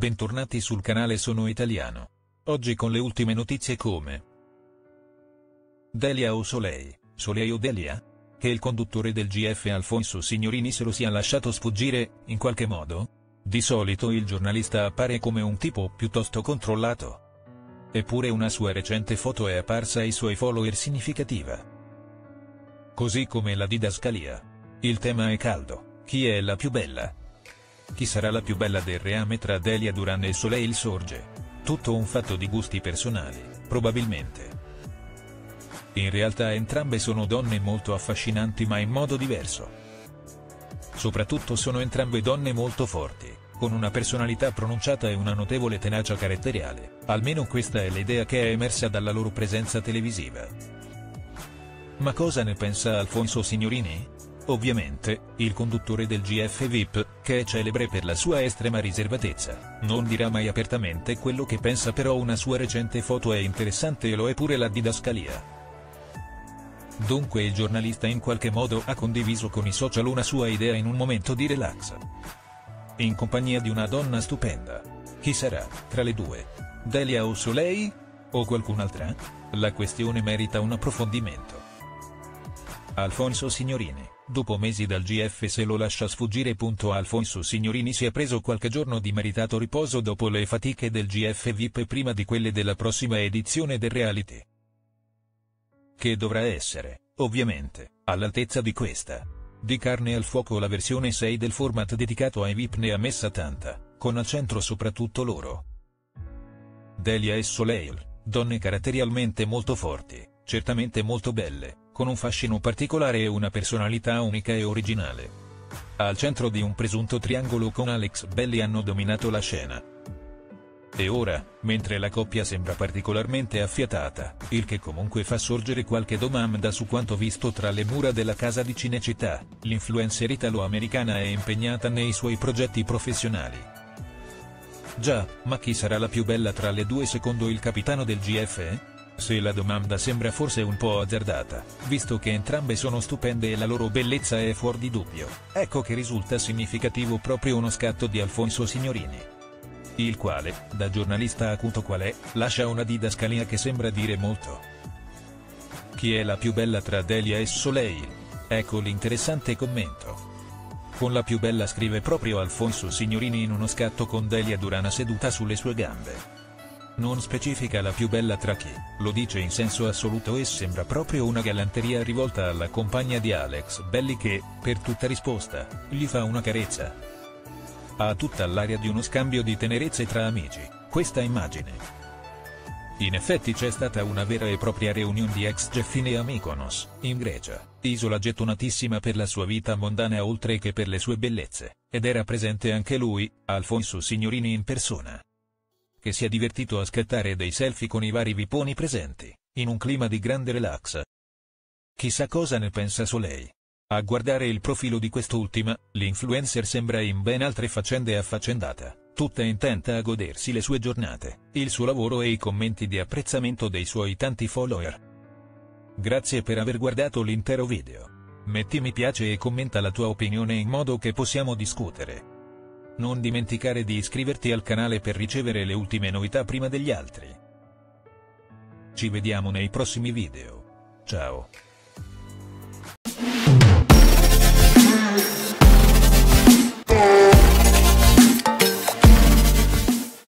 Bentornati sul canale Sono Italiano. Oggi con le ultime notizie come Delia o Soleil, Soleil o Delia? Che il conduttore del GF Alfonso Signorini se lo sia lasciato sfuggire, in qualche modo? Di solito il giornalista appare come un tipo piuttosto controllato. Eppure una sua recente foto è apparsa ai suoi follower significativa. Così come la didascalia. Il tema è caldo: chi è la più bella? Chi sarà la più bella del reame tra Delia Duran e Soleil sorge? Tutto un fatto di gusti personali, probabilmente. In realtà entrambe sono donne molto affascinanti ma in modo diverso. Soprattutto sono entrambe donne molto forti, con una personalità pronunciata e una notevole tenacia caratteriale, almeno questa è l'idea che è emersa dalla loro presenza televisiva. Ma cosa ne pensa Alfonso Signorini? Ovviamente, il conduttore del GF VIP, che è celebre per la sua estrema riservatezza, non dirà mai apertamente quello che pensa, però una sua recente foto è interessante e lo è pure la didascalia. Dunque il giornalista in qualche modo ha condiviso con i social una sua idea in un momento di relax. In compagnia di una donna stupenda. Chi sarà, tra le due? Delia o Soleil? O qualcun'altra? La questione merita un approfondimento. Alfonso Signorini, dopo mesi dal GF se lo lascia sfuggire. Alfonso Signorini si è preso qualche giorno di meritato riposo dopo le fatiche del GF VIP e prima di quelle della prossima edizione del reality, che dovrà essere, ovviamente, all'altezza di questa. Di carne al fuoco la versione 6 del format dedicato ai VIP ne ha messa tanta, con al centro soprattutto loro. Delia e Soleil, donne caratterialmente molto forti, certamente molto belle, con un fascino particolare e una personalità unica e originale. Al centro di un presunto triangolo con Alex Belli hanno dominato la scena. E ora, mentre la coppia sembra particolarmente affiatata, il che comunque fa sorgere qualche domanda su quanto visto tra le mura della casa di Cinecittà, l'influencer italo-americana è impegnata nei suoi progetti professionali. Già, ma chi sarà la più bella tra le due secondo il capitano del GF? Se la domanda sembra forse un po' azzardata, visto che entrambe sono stupende e la loro bellezza è fuor di dubbio, ecco che risulta significativo proprio uno scatto di Alfonso Signorini, il quale, da giornalista acuto qual è, lascia una didascalia che sembra dire molto. Chi è la più bella tra Delia e Soleil? Ecco l'interessante commento. Con la più bella scrive proprio Alfonso Signorini in uno scatto con Delia Duran seduta sulle sue gambe. Non specifica la più bella tra chi, lo dice in senso assoluto e sembra proprio una galanteria rivolta alla compagna di Alex Belli che, per tutta risposta, gli fa una carezza. Ha tutta l'aria di uno scambio di tenerezze tra amici, questa immagine. In effetti c'è stata una vera e propria reunion di ex Geffine a Mykonos, in Grecia, isola gettonatissima per la sua vita mondana oltre che per le sue bellezze, ed era presente anche lui, Alfonso Signorini in persona, che si è divertito a scattare dei selfie con i vari viponi presenti, in un clima di grande relax. Chissà cosa ne pensa Soleil. A guardare il profilo di quest'ultima, l'influencer sembra in ben altre faccende affaccendata, tutta intenta a godersi le sue giornate, il suo lavoro e i commenti di apprezzamento dei suoi tanti follower. Grazie per aver guardato l'intero video. Metti mi piace e commenta la tua opinione in modo che possiamo discutere. Non dimenticare di iscriverti al canale per ricevere le ultime novità prima degli altri. Ci vediamo nei prossimi video. Ciao.